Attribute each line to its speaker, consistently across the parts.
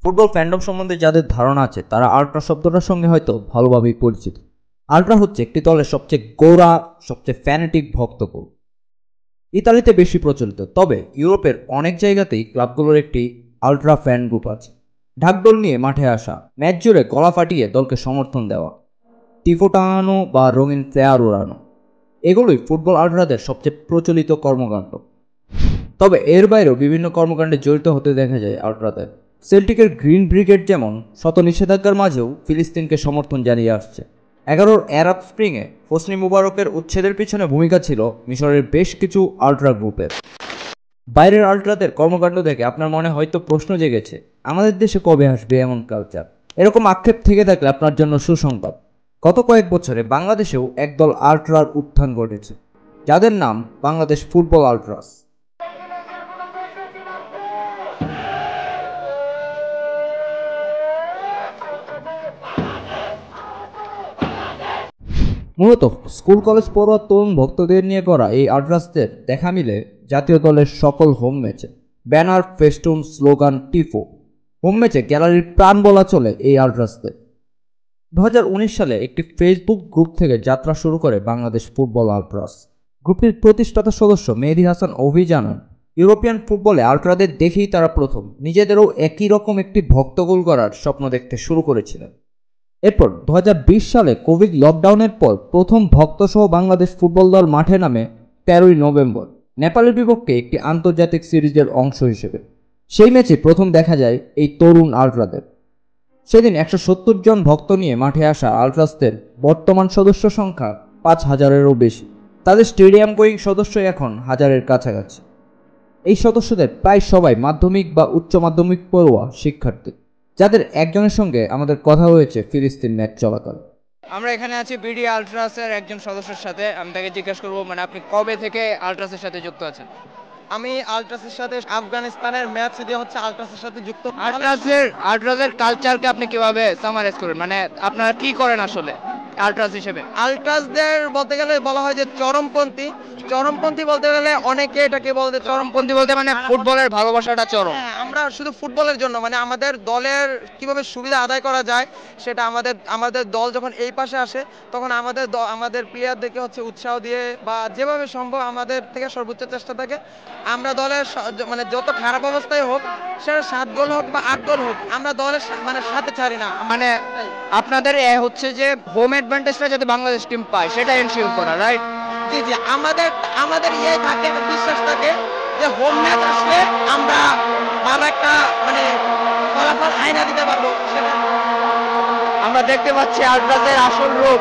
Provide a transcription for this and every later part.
Speaker 1: Football fandom সম্বন্ধে যাদের ধারণা আছে তারা আল্ট্রা শব্দটার সঙ্গে হয়তো ভালোভাবেই পরিচিত। আল্ট্রা হচ্ছে একটি দলের সবচেয়ে গোঁড়া, সবচেয়ে ফ্যানেটিক ভক্তকুল। ইতালিতে বেশি প্রচলিত, তবে ইউরোপের অনেক জায়গাতেই ক্লাবগুলোর একটি আল্ট্রা ফ্যান গ্রুপ আছে। ঢাকঢোল নিয়ে মাঠে আসা, ম্যাচ জুড়ে গলা ফাটিয়ে দলকে সমর্থন দেওয়া, টিফো টাঙানো বা রঙিন ফ্লেয়ার উড়ানো, এগুলোই ফুটবল আল্ট্রাদের সবচেয়ে প্রচলিত কর্মকাণ্ড। তবে এর বাইরেও বিভিন্ন কর্মকাণ্ডে জড়িত হতে দেখা যায় আল্ট্রাদের। সেল্টিকের গ্রিন ব্রিগেড যেমন শত নিষেধাজ্ঞার মাঝেও ফিলিস্তিনকে সমর্থন জানিয়ে আসছে। 11 অ্যারাব স্প্রিংয়ে হোসনি মুবারকের উচ্ছেদের পিছনে ভূমিকা ছিল মিশরের বেশ কিছু আল্ট্রা গ্রুপের। বাইরের আল্ট্রাদের কর্মকাণ্ড দেখে আপনার মনে হয়তো প্রশ্ন জেগেছে, আমাদের দেশে কবে আসবে এমন কালচার? এরকম আক্ষেপ থেকে থাকলে আপনার জন্য সুসংবাদ। গত কয়েক বছরে বাংলাদেশেও একদল আল্ট্রার উত্থান ঘটেছে, যাদের নাম বাংলাদেশ ফুটবল আল্ট্রাস। মূলত স্কুল কলেজ পড়ুয়া তরুণ ভক্তদের নিয়ে করা এই আল্ট্রাসদের দেখা মিলে জাতীয় দলের সকল হোম ম্যাচে। Banner, festoon, slogan, tifo. Home ম্যাচে গ্যালারির প্রাণ বলা চলে এই আল্ট্রাসদের। 2019 সালে একটি ফেসবুক গ্রুপ থেকে যাত্রা শুরু করে বাংলাদেশ ফুটবল আল্ট্রাস। গ্রুপটির প্রতিষ্ঠাতা সদস্য মেহেদী হাসান অভি জানান, ইউরোপিয়ান ফুটবলে আল্ট্রাদের দেখেই তারা প্রথম নিজেদেরও একই রকম একটি ভক্তকুল করার স্বপ্ন দেখতে শুরু করেছিলেন। এরপর 2020 সালে কোভিড লকডাউনের পর প্রথম ভক্তসহ বাংলাদেশ ফুটবল দল মাঠে নামে 13ই নভেম্বর নেপালের বিপক্ষে একটি আন্তর্জাতিক সিরিজের অংশ হিসেবে। সেই ম্যাচে প্রথম দেখা যায় এই তরুণ আল্ট্রাদের। সেদিন 170 জন ভক্ত নিয়ে মাঠে আসা আল্ট্রাসদের বর্তমান সদস্য সংখ্যা 5,000-এরও বেশি। তাদের স্টেডিয়াম গোয়িং সদস্য এখন 1000-এর কাছাকাছি। এই সদস্যদের প্রায় সবাই মাধ্যমিক বা উচ্চ মাধ্যমিক পড়ুয়া শিক্ষার্থী, যাদের একজনের সঙ্গে আমাদের কথা হয়েছে ফিলিস্তিন ম্যাচ চলাকাল।
Speaker 2: আমরা এখানে আছি বিডি আল্ট্রাসের একজন সদস্যের সাথে। আমি তাকে জিজ্ঞেস করবো, মানে আপনি কবে থেকে আল্ট্রাসের সাথে যুক্ত আছেন?
Speaker 3: আমি আল্ট্রাসের সাথে আফগানিস্তানের ম্যাচ দিয়ে হচ্ছে আল্ট্রাসের সাথে যুক্ত।
Speaker 2: আল্ট্রাসের কালচারকে আপনি কিভাবে সামারাইজ করবেন, মানে আপনারা কি করেন আসলে আল্ট্রাস হিসেবে?
Speaker 3: আল্ট্রাসদের বলতে গেলে বলা হয় যে চরমপন্থী। চরমপন্থী বলতে গেলে অনেকে এটাকে বলতে
Speaker 2: চরমপন্থী বলতে মানে ফুটবলের ভালোবাসাটা চরম।
Speaker 3: হ্যাঁ, আমরা শুধু ফুটবলের জন্য মানে আমাদের দলের কিভাবে সুবিধা আদায় করা যায় সেটা আমাদের দল যখন এই পাশে আসে তখন আমাদের প্লেয়ারদেরকে হচ্ছে উৎসাহ দিয়ে বা যেভাবে সম্ভব আমাদের থেকে সর্বোচ্চ চেষ্টা থাকে আমরা দলের মানে যত খারাপ অবস্থায় হোক, সেটা 7 গোল হোক বা 8 গোল হোক, আমরা দলের মানে সাথে ছাড়ি না।
Speaker 2: মানে আপনাদের হচ্ছে যে হোম অ্যাডভান্টেজটা যাতে বাংলাদেশ টিম পায় সেটা এনশিওর করা, রাইট?
Speaker 3: জি জি, আমাদের ইয়ে থাকে, বিশ্বাস থাকে যে হোম ম্যাচ আসলে আমরা ভালো একটা মানে ফলাফল আয়না দিতে পারবো। সেটা
Speaker 2: আমরা দেখতে পাচ্ছি আল্ট্রাসের আসল রূপ।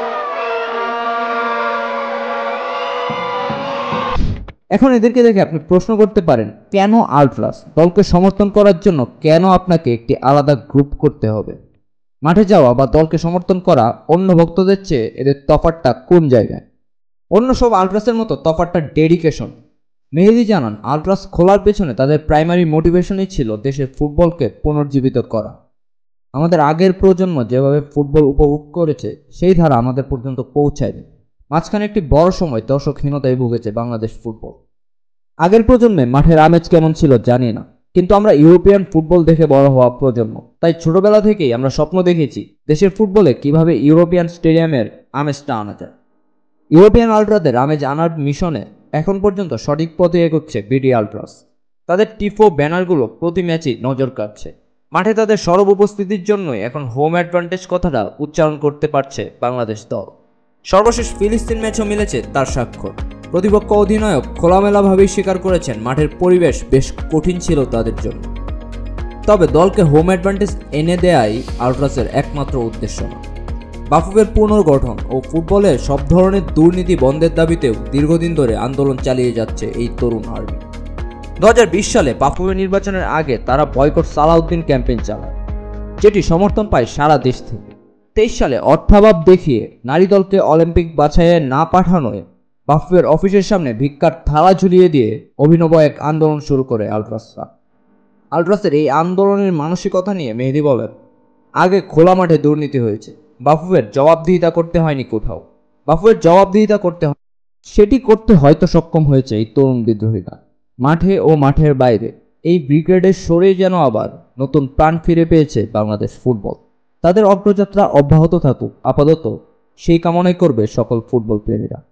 Speaker 1: এখন এদেরকে দেখে আপনি প্রশ্ন করতে পারেন, কেন আল্ট্রাস? দলকে সমর্থন করার জন্য কেন আপনাকে একটি আলাদা গ্রুপ করতে হবে? মাঠে যাওয়া বা দলকে সমর্থন করা অন্য ভক্তদের চেয়ে এদের তফাৎটা কোন জায়গায়? অন্য সব আল্ট্রাসের মতো তফাৎটা ডেডিকেশন। মেহেদী জানান, আল্ট্রাস খোলার পেছনে তাদের প্রাইমারি মোটিভেশনই ছিল দেশের ফুটবলকে পুনর্জীবিত করা। আমাদের আগের প্রজন্ম যেভাবে ফুটবল উপভোগ করেছে সেই ধারা আমাদের পর্যন্ত পৌঁছায়নি। মাঝখানে একটি বড় সময় দর্শকহীনতায় ভুগেছে বাংলাদেশ ফুটবল। আগের প্রজন্মে মাঠের আমেজ কেমন ছিল জানি না, কিন্তু আমরা ইউরোপিয়ান ফুটবল দেখে বড় হওয়া প্রজন্ম। তাই ছোটবেলা থেকেই আমরা স্বপ্ন দেখেছি দেশের ফুটবলে কিভাবে ইউরোপিয়ান স্টেডিয়ামের আমেজটা আনা যায়। ইউরোপিয়ান আল্ট্রাদের আমেজ আনার মিশনে এখন পর্যন্ত সঠিক পথে এগোচ্ছে বিডি আল্ট্রাস। তাদের টিফো ব্যানারগুলো প্রতি ম্যাচেই নজর কাটছে। মাঠে তাদের সরব উপস্থিতির জন্যই এখন হোম অ্যাডভান্টেজ কথাটা উচ্চারণ করতে পারছে বাংলাদেশ দল। সর্বশেষ ফিলিস্তিন ম্যাচও মিলেছে তার স্বাক্ষর। প্রতিপক্ষ অধিনায়ক খোলামেলাভাবেই স্বীকার করেছেন মাঠের পরিবেশ বেশ কঠিন ছিল তাদের জন্য। তবে দলকে হোম অ্যাডভান্টেজ এনে দেয়াই আল্ট্রাসের একমাত্র উদ্দেশ্য না। বাফুফের পুনর্গঠন ও ফুটবলের সব ধরনের দুর্নীতি বন্ধের দাবিতেও দীর্ঘদিন ধরে আন্দোলন চালিয়ে যাচ্ছে এই তরুণ আর্মি। 2020 সালে বাফুফের নির্বাচনের আগে তারা বয়কট সালাউদ্দিন ক্যাম্পেইন চালায়, যেটি সমর্থন পায় সারা দেশ থেকে। 23 সালে অর্থাভাব দেখিয়ে নারী দলকে অলিম্পিক বাছাইয়ে না পাঠানোয় বাফুফের অফিসের সামনে ভিক্ষার থালা ঝুলিয়ে দিয়ে অভিনব এক আন্দোলন শুরু করে আল্ট্রাসরা। আল্ট্রাসের এই আন্দোলনের মানসিকতা নিয়ে মেহেদী বলেন, আগে খোলা মাঠে দুর্নীতি হয়েছে, বাফুফের জবাবদিহিতা করতে হয়নি কোথাও। বাফুফের জবাবদিহিতা করতে সেটি করতে হয়তো সক্ষম হয়েছে এই তরুণ বিদ্রোহীরা মাঠে ও মাঠের বাইরে। এই ব্রিগেডের সরেই যেন আবার নতুন প্রাণ ফিরে পেয়েছে বাংলাদেশ ফুটবল। তাদের অগ্রযাত্রা অব্যাহত থাকুক আপাতত, সেই কামনাই করবে সকল ফুটবল প্রেমীরা।